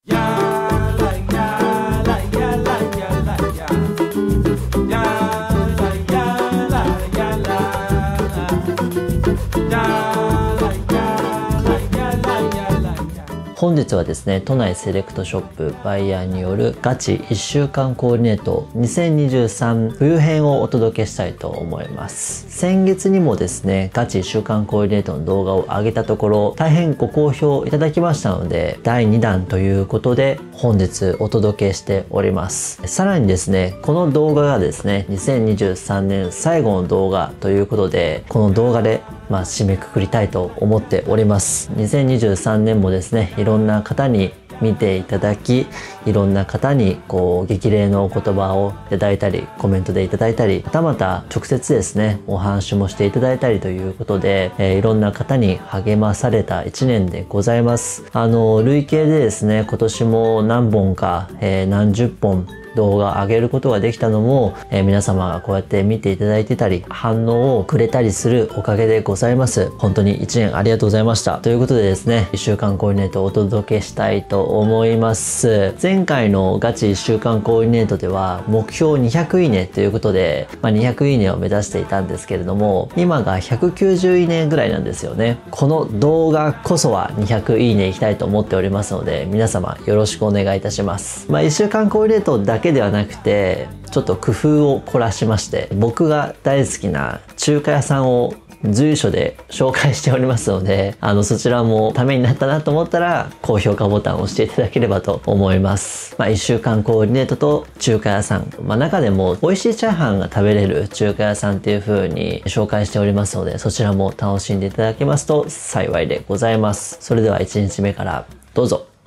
本日はですね、都内セレクトショップバイヤーによるガチ1週間コーディネート2023冬編をお届けしたいと思います。先月にもですね、ガチ1週間コーディネートの動画を上げたところ、大変ご好評いただきましたので、第2弾ということで本日お届けしております。さらにですね、この動画がですね、2023年最後の動画ということで、この動画で締めくくりたいと思っております。2023年もですね、いろんな方に見ていただき、いろんな方に激励のお言葉をいただいたり、コメントでいただいたり、はたまた直接ですね、お話もしていただいたりということで、いろんな方に励まされた1年でございます。累計でですね、今年も何本か、何十本動画上げることができたのも、皆様がこうやって見ていただいてたり反応をくれたりするおかげでございます。本当に1年ありがとうございました。ということでですね、1週間コーディネートをお届けしたいと思います。前回のガチ1週間コーディネートでは目標200いいねということで、200いいねを目指していたんですけれども、今が190いいねぐらいなんですよね。この動画こそは200いいねいきたいと思っておりますので、皆様よろしくお願いいたします。1週間コーディネートだけではなくて、ちょっと工夫を凝らしまして、僕が大好きな中華屋さんを随所で紹介しておりますので、そちらもためになったなと思ったら高評価ボタンを押していただければと思います。1週間コーディネートと中華屋さん、中でも美味しいチャーハンが食べれる中華屋さんっていう風に紹介しておりますので、そちらも楽しんでいただけますと幸いでございます。それでは1日目からどうぞ。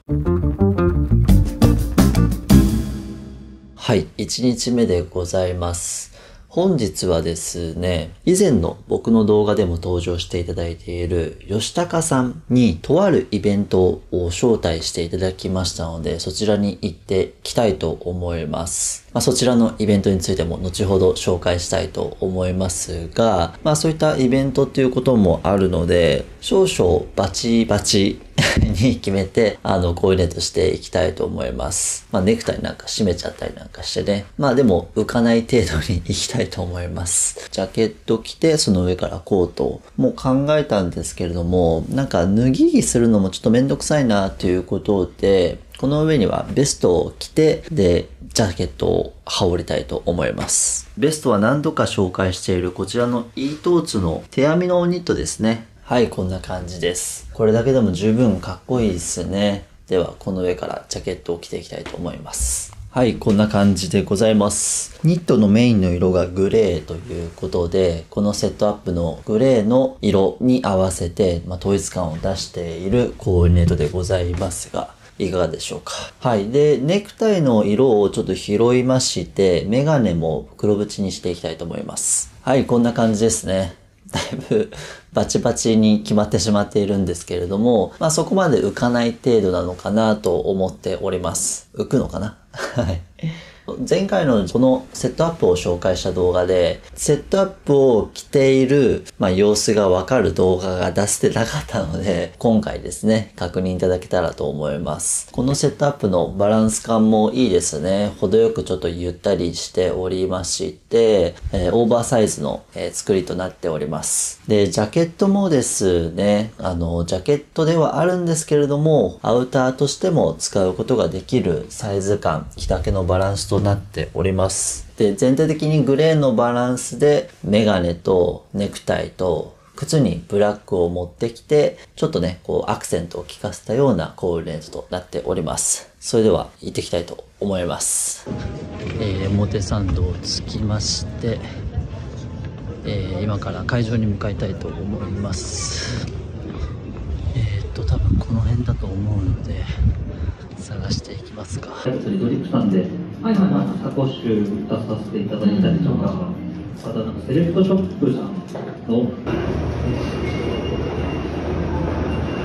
はい、1日目でございます。本日はですね、以前の僕の動画でも登場していただいている吉高さんにとあるイベントを招待していただきましたので、そちらに行ってきたいと思います。そちらのイベントについても後ほど紹介したいと思いますが、そういったイベントっていうこともあるので、少々バチバチに決めて、コーディネートしていきたいと思います。ネクタイなんか締めちゃったりなんかしてね。でも浮かない程度にいきたいと思います。ジャケット着て、その上からコートも考えたんですけれども、脱ぎ着するのもちょっとめんどくさいなということで、この上にはベストを着て、で、ジャケットを羽織りたいと思います。ベストは何度か紹介しているこちらのイートーツの手編みのニットですね。はい、こんな感じです。これだけでも十分かっこいいですね。では、この上からジャケットを着ていきたいと思います。はい、こんな感じでございます。ニットのメインの色がグレーということで、このセットアップのグレーの色に合わせて、統一感を出しているコーディネートでございますが、いかがでしょうか。はい。で、ネクタイの色をちょっと拾いまして、メガネも黒縁にしていきたいと思います。はい、こんな感じですね。だいぶバチバチに決まってしまっているんですけれども、そこまで浮かない程度なのかなと思っております。浮くのかなはい。前回のこのセットアップを紹介した動画で、セットアップを着ている、様子がわかる動画が出せてなかったので、今回ですね、確認いただけたらと思います。このセットアップのバランス感もいいですね。程よくちょっとゆったりしておりまして、オーバーサイズの、作りとなっております。で、ジャケットもですね、ジャケットではあるんですけれども、アウターとしても使うことができるサイズ感、着丈のバランスとなっております。で、全体的にグレーのバランスでメガネとネクタイと靴にブラックを持ってきて、ちょっとね、アクセントを効かせたようなコーディネートとなっております。それでは行ってきたいと思います。表参道を着きまして、今から会場に向かいたいと思います。多分この辺だと思うので探していきますか。 ドリップさんでタコシュ出させていただいたりとか、あとセレクトショップさんのは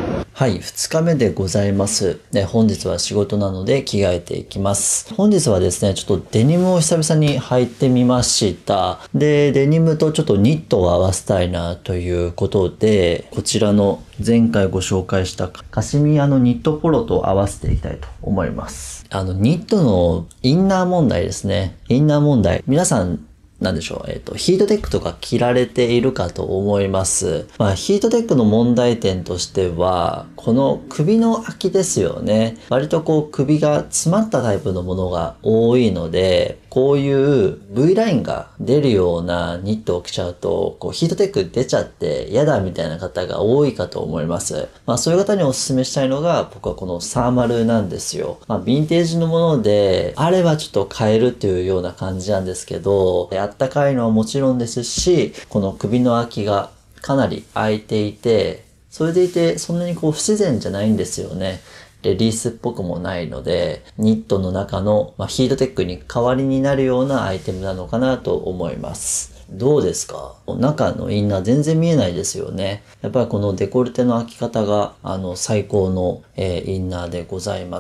はい、2日目でございます。で、本日は仕事なので着替えていきます。本日はですね、ちょっとデニムを久々に履いてみました。で、デニムとちょっとニットを合わせたいなということで、こちらの前回ご紹介したカシミヤのニットポロと合わせていきたいと思います。ニットのインナー問題ですね。インナー問題。皆さん、なんでしょう。ヒートテックとか着られているかと思います。ヒートテックの問題点としては、この首の空きですよね。割と首が詰まったタイプのものが多いので、こういう V ラインが出るようなニットを着ちゃうと、ヒートテック出ちゃって嫌だみたいな方が多いかと思います。そういう方にお勧めしたいのが、僕はこのサーマルなんですよ。ヴィンテージのもので、あればちょっと買えるっていうような感じなんですけど、あったかいのはもちろんですし、この首の空きがかなり空いていて、それでいてそんなに不自然じゃないんですよね。レディースっぽくもないので、ニットの中の、ヒートテックに代わりになるようなアイテムなのかなと思います。どうですか？中のインナー全然見えないですよね。やっぱりこのデコルテの開き方が最高の、インナーでございます。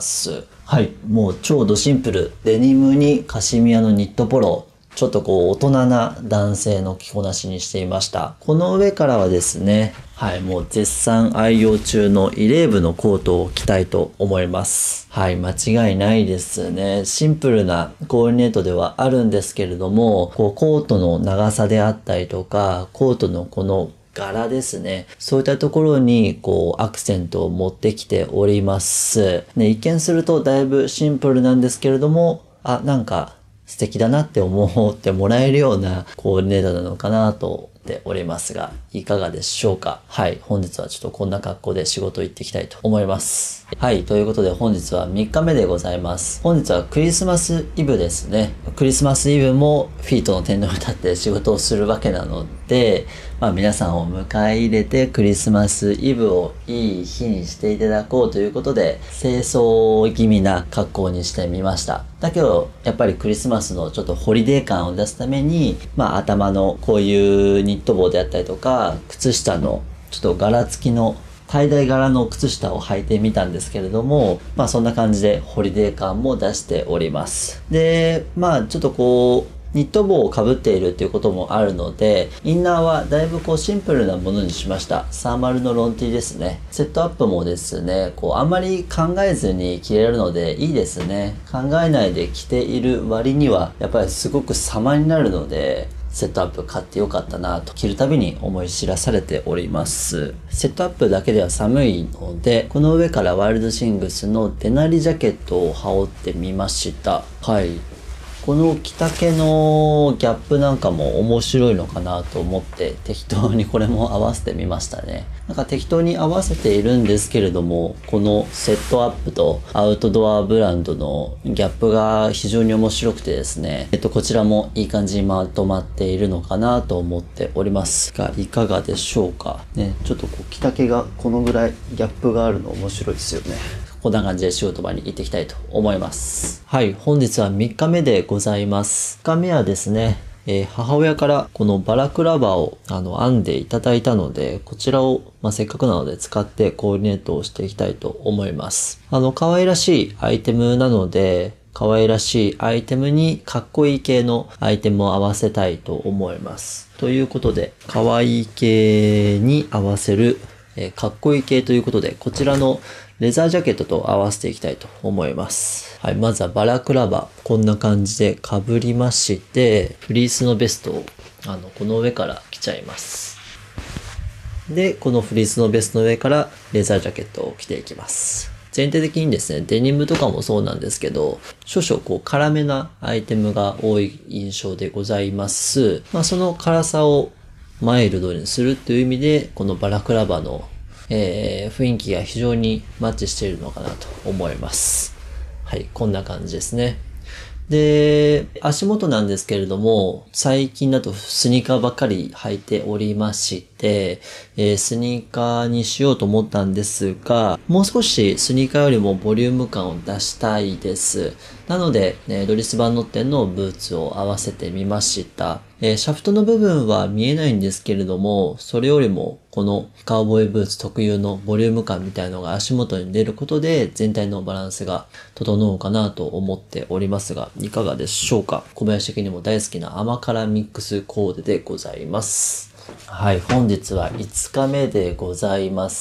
はい。もう超ドシンプル。デニムにカシミヤのニットポロ。ちょっと大人な男性の着こなしにしていました。この上からはですね、はい、もう絶賛愛用中のイレーブのコートを着たいと思います。はい、間違いないですね。シンプルなコーディネートではあるんですけれども、コートの長さであったりとか、コートのこの柄ですね。そういったところにアクセントを持ってきております。ね、一見するとだいぶシンプルなんですけれども、なんか素敵だなって思ってもらえるようなコーディネートなのかなと思っておりますが、いかがでしょうか？はい、本日はちょっとこんな格好で仕事行っていきたいと思います。はい、ということで本日は3日目でございます。本日はクリスマスイブですね。クリスマスイブもフィートの天皇に立って仕事をするわけなので、皆さんを迎え入れてクリスマスイブをいい日にしていただこうということで、清掃気味な格好にしてみました。だけど、やっぱりクリスマスのちょっとホリデー感を出すために、頭のこういうニット帽であったりとか、靴下のちょっと柄付きのtie dye柄の靴下を履いてみたんですけれども、そんな感じでホリデー感も出しております。で、ちょっとニット帽をかぶっているっていうこともあるので、インナーはだいぶシンプルなものにしました。サーマルのロンティですね。セットアップもですね、あんまり考えずに着れるのでいいですね。考えないで着ている割には、やっぱりすごく様になるので、セットアップ買ってよかったなと着るたびに思い知らされております。セットアップだけでは寒いので、この上からワイルドシングスのデナリジャケットを羽織ってみました。はい。この着丈のギャップなんかも面白いのかなと思って適当にこれも合わせてみましたね。なんか適当に合わせているんですけれども、このセットアップとアウトドアブランドのギャップが非常に面白くてですね、こちらもいい感じにまとまっているのかなと思っておりますが、いかがでしょうかね。ちょっと着丈がこのぐらいギャップがあるの面白いですよね。こんな感じで仕事場に行っていきたいと思います。はい、本日は3日目でございます。3日目はですね、母親からこのバラクラバを編んでいただいたので、こちらを、せっかくなので使ってコーディネートをしていきたいと思います。可愛らしいアイテムなので、可愛らしいアイテムにかっこいい系のアイテムを合わせたいと思います。ということで、可愛い系に合わせる、かっこいい系ということで、こちらのレザージャケットと合わせていきたいと思います。はい、まずはバラクラバ。こんな感じで被りまして、フリースのベストを、この上から着ちゃいます。で、このフリースのベストの上からレザージャケットを着ていきます。全体的にですね、デニムとかもそうなんですけど、少々辛めなアイテムが多い印象でございます。その辛さをマイルドにするという意味で、このバラクラバの雰囲気が非常にマッチしているのかなと思います。はい、こんな感じですね。で、足元なんですけれども、最近だとスニーカーばっかり履いておりまして、 で、スニーカーにしようと思ったんですが、もう少しスニーカーよりもボリューム感を出したいです。なので、ドリス・バンノッテンのブーツを合わせてみました。シャフトの部分は見えないんですけれども、それよりもこのカウボーイブーツ特有のボリューム感みたいのが足元に出ることで全体のバランスが整うかなと思っておりますが、いかがでしょうか。小林的にも大好きな甘辛ミックスコーデでございます。はい、本日は5日目でございます。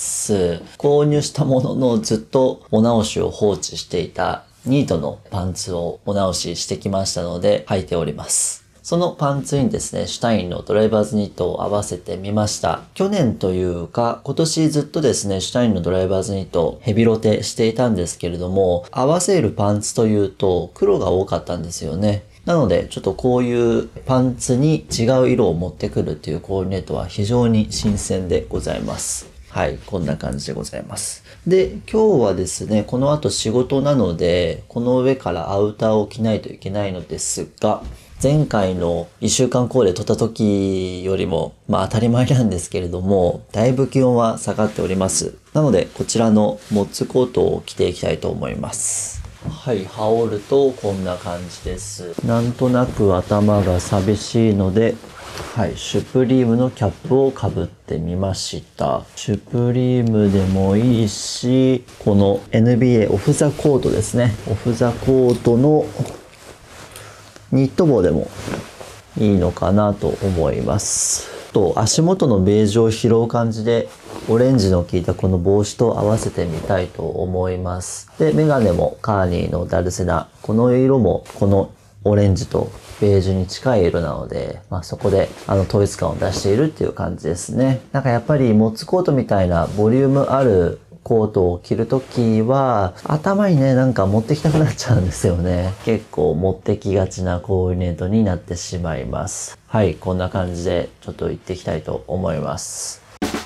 購入したもののずっとお直しを放置していたニートのパンツをお直ししてきましたので履いております。そのパンツにですね、シュタインのドライバーズニットを合わせてみました。去年というか、今年ずっとですね、シュタインのドライバーズニットをヘビロテしていたんですけれども、合わせるパンツというと黒が多かったんですよね。なので、ちょっとこういうパンツに違う色を持ってくるっていうコーディネートは非常に新鮮でございます。はい、こんな感じでございます。で、今日はですね、この後仕事なので、この上からアウターを着ないといけないのですが、前回の1週間コーデ撮った時よりも、当たり前なんですけれども、だいぶ気温は下がっております。なので、こちらのモッツコートを着ていきたいと思います。はい、羽織るとこんな感じです。なんとなく頭が寂しいので、はい、シュプリームのキャップをかぶってみました。シュプリームでもいいし、この NBA オフザコートですね。オフザコートのニット帽でもいいのかなと思います。足元のベージュを拾う感じでオレンジの効いたこの帽子と合わせてみたいと思います。で、メガネもカーニーのダルセナ。この色もこのオレンジとベージュに近い色なので、そこで統一感を出しているっていう感じですね。なんかやっぱりモッツコートみたいなボリュームあるコートを着るときは頭にね、なんか持ってきたくなっちゃうんですよね。結構持ってきがちなコーディネートになってしまいます。はい、こんな感じでちょっと行っていきたいと思います。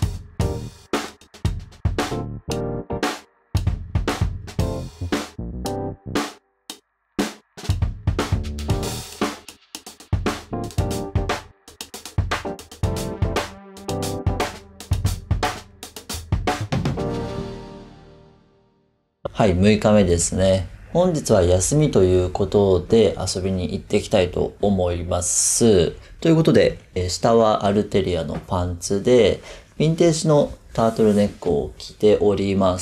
はい、6日目ですね。本日は休みということで遊びに行ってきたいと思います。ということで、下はアルテリアのパンツで、ヴィンテージのタートルネックを着ております。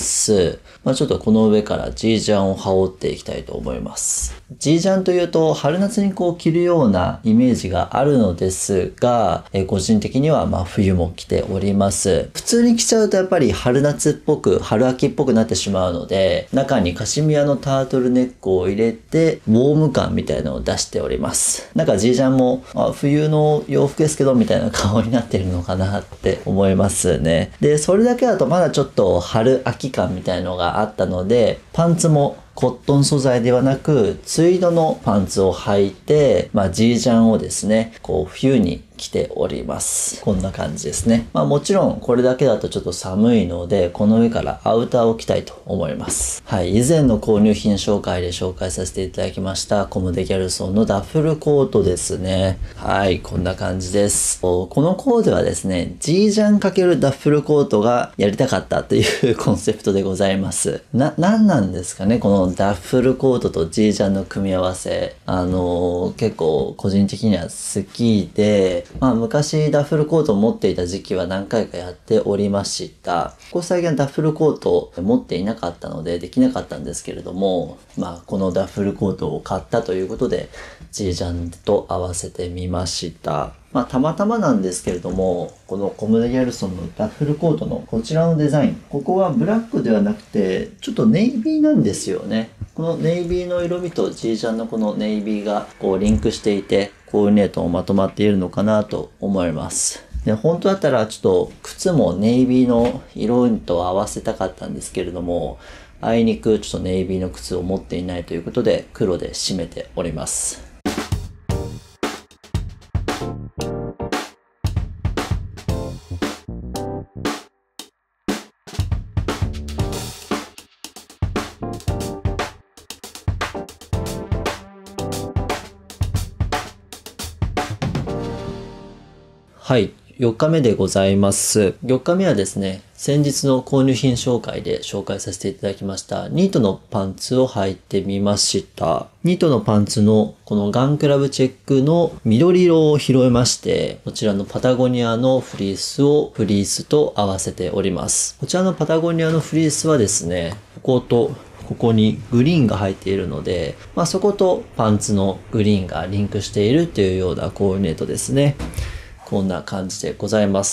ちょっとこの上からジージャンを羽織っていきたいと思います。ジージャンというと春夏に着るようなイメージがあるのですが、個人的には冬も着ております。普通に着ちゃうとやっぱり春夏っぽく、春秋っぽくなってしまうので、中にカシミヤのタートルネックを入れて、ウォーム感みたいなのを出しております。なんかジージャンも、冬の洋服ですけどみたいな顔になってるのかなって思いますね。で、それだけだとまだちょっと春秋感みたいのがあったので、パンツもコットン素材ではなく、ツイードのパンツを履いて、ジージャンをですね、冬に着ております。こんな感じですね。もちろんこれだけだとちょっと寒いので、この上からアウターを着たいと思います。はい、以前の購入品紹介で紹介させていただきましたコム・デ・ギャルソンのダッフルコートですね。はい、こんな感じです。このコーデはですね、ジージャン×ダッフルコートがやりたかったというコンセプトでございます。なんなんですかね、このダッフルコートとジージャンの組み合わせ。結構個人的には好きで、昔ダッフルコートを持っていた時期は何回かやっておりました。ここ最近はダッフルコートを持っていなかったのでできなかったんですけれども、このダッフルコートを買ったということで、ジージャンと合わせてみました。たまたまなんですけれども、このコム・デ・ギャルソンのダッフルコートのこちらのデザイン。ここはブラックではなくて、ちょっとネイビーなんですよね。このネイビーの色味とジージャンのこのネイビーがリンクしていて、コーディネートもまとまっているのかなと思います。で、本当だったらちょっと靴もネイビーの色と合わせたかったんですけれども、あいにくちょっとネイビーの靴を持っていないということで黒で締めております。はい。 4日目でございます。4日目はですね、先日の購入品紹介で紹介させていただきましたニートのパンツを履いてみました。ニートのパンツのこのガンクラブチェックの緑色を拾いまして、こちらのパタゴニアのフリースをフリースと合わせております。こちらのパタゴニアのフリースはですね、こことここにグリーンが入っているので、そことパンツのグリーンがリンクしているというようなコーディネートですね。こんな感じでございます。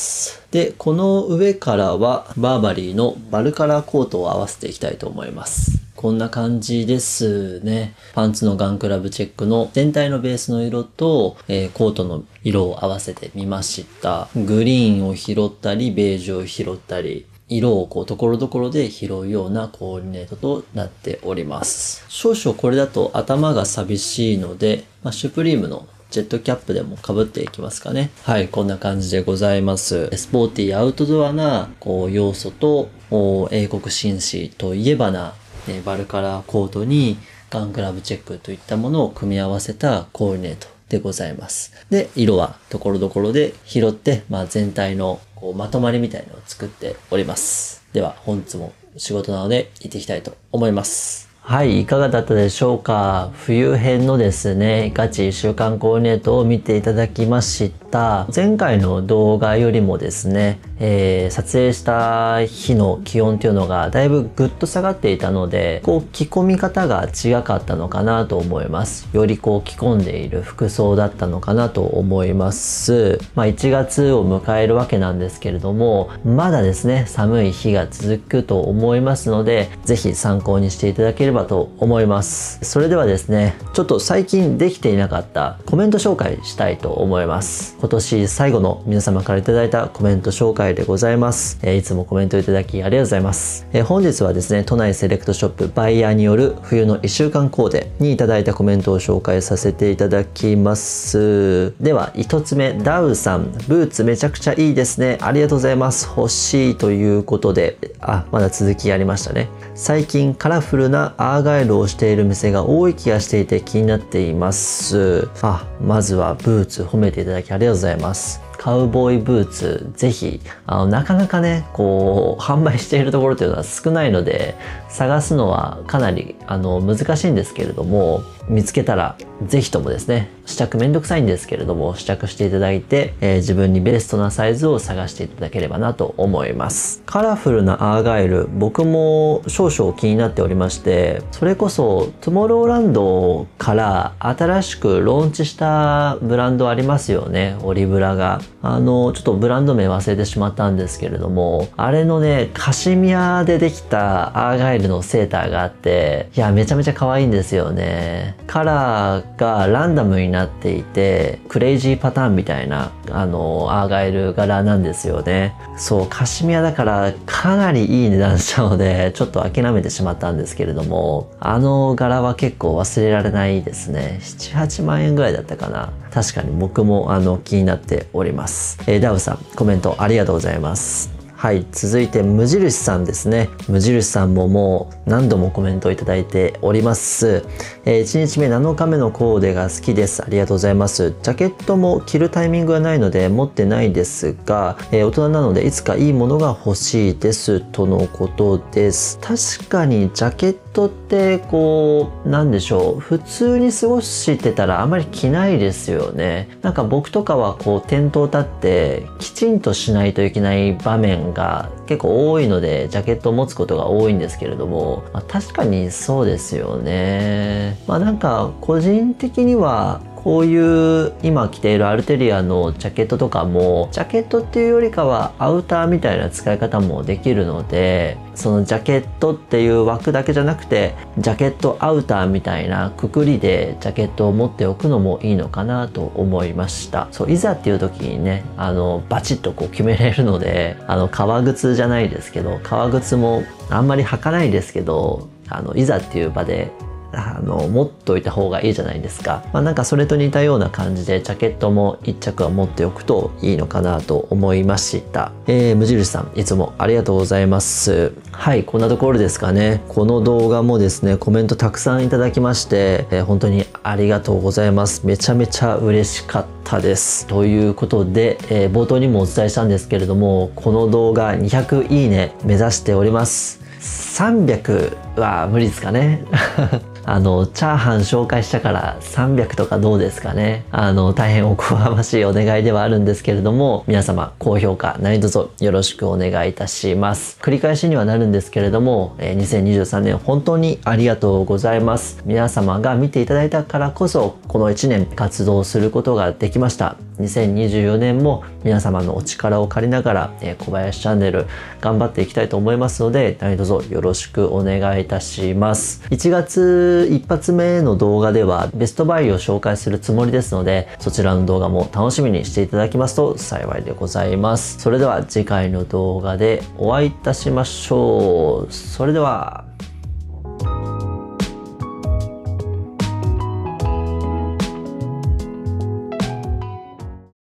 で、この上からはバーバリーのバルカラーコートを合わせていきたいと思います。こんな感じですね。パンツのガンクラブチェックの全体のベースの色と、コートの色を合わせてみました。グリーンを拾ったり、ベージュを拾ったり、色をところどころで拾うようなコーディネートとなっております。少々これだと頭が寂しいので、シュプリームのジェットキャップでも被っていきますかね。はい、こんな感じでございます。スポーティーアウトドアな要素と英国紳士といえばなバルカラーコートにガンクラブチェックといったものを組み合わせたコーディネートでございます。で、色はところどころで拾って、全体のまとまりみたいのを作っております。では、本日も仕事なので行っていきたいと思います。はい、いかがだったでしょうか。冬編のですね、ガチ1週間コーディネートを見ていただきました。前回の動画よりもですね、撮影した日の気温っていうのがだいぶぐっと下がっていたので、着込み方が違かったのかなと思います。より着込んでいる服装だったのかなと思います。1月を迎えるわけなんですけれども、まだですね、寒い日が続くと思いますので、ぜひ参考にしていただければと思います。それではですね、ちょっと最近できていなかったコメント紹介したいと思います。今年最後の皆様からいただいたコメント紹介でございます。いつもコメントいただきありがとうございます。本日はですね、都内セレクトショップバイヤーによる冬の1週間コーデにいただいたコメントを紹介させていただきます。では、1つ目、ダウさん、ブーツめちゃくちゃいいですね。ありがとうございます。欲しいということで、まだ続きありましたね。最近カラフルなアーガイルをしている店が多い気がしていて気になっています。まずはブーツ褒めていただきありがとうございます。カウボーイブーツ、ぜひ、なかなかね、販売しているところというのは少ないので、探すのはかなり、難しいんですけれども、見つけたら、ぜひともですね、試着めんどくさいんですけれども、試着していただいて、自分にベストなサイズを探していただければなと思います。カラフルなアーガイル、僕も少々気になっておりまして、それこそ、トゥモローランドから新しくローンチしたブランドありますよね、オリブラが。ちょっとブランド名忘れてしまったんですけれども、あれのね、カシミヤでできたアーガイルのセーターがあって、いや、めちゃめちゃ可愛いんですよね。カラーがランダムになっていて、クレイジーパターンみたいな、アーガイル柄なんですよね。そう、カシミヤだからかなりいい値段したので、ちょっと諦めてしまったんですけれども、柄は結構忘れられないですね。7、8万円ぐらいだったかな。確かに僕も気になっております。ダウさん、コメントありがとうございます。はい、続いて無印さんですね。無印さんももう何度もコメントをいただいております。1日目7日目のコーデが好きです。ありがとうございます。ジャケットも着るタイミングがないので持ってないですが、大人なのでいつかいいものが欲しいですとのことです。確かにジャケットってなんでしょう。普通に過ごしてたらあまり着ないですよね。なんか僕とかは店頭立ってきちんとしないといけない場面が結構多いのでジャケットを持つことが多いんですけれども、確かにそうですよね。なんか個人的にはこういう今着ているアルテリアのジャケットとかもジャケットっていうよりかはアウターみたいな使い方もできるので、そのジャケットっていう枠だけじゃなくてジャケットアウターみたいなくくりでジャケットを持っておくのもいいのかなと思いました。そう、いざっていう時にね、バチッと決めれるので、革靴じゃないですけど、革靴もあんまり履かないですけど、いざっていう場で持っといた方がいいじゃないですか。なんかそれと似たような感じでジャケットも1着は持っておくといいのかなと思いました。無印さんいつもありがとうございます。はい、こんなところですかね。この動画もですね、コメントたくさんいただきまして、本当にありがとうございます。めちゃめちゃ嬉しかったです。ということで、冒頭にもお伝えしたんですけれども、この動画200いいね目指しております。300は無理ですかね。チャーハン紹介したから300とかどうですかね。大変おこがましいお願いではあるんですけれども、皆様高評価何卒よろしくお願いいたします。繰り返しにはなるんですけれども、2023年本当にありがとうございます。皆様が見ていただいたからこそ、この1年活動することができました。2024年も皆様のお力を借りながら、小林チャンネル頑張っていきたいと思いますので、何卒よろしくお願いいたします。1月一発目の動画ではベストバイを紹介するつもりですので、そちらの動画も楽しみにしていただきますと幸いでございます。それでは次回の動画でお会いいたしましょう。それでは。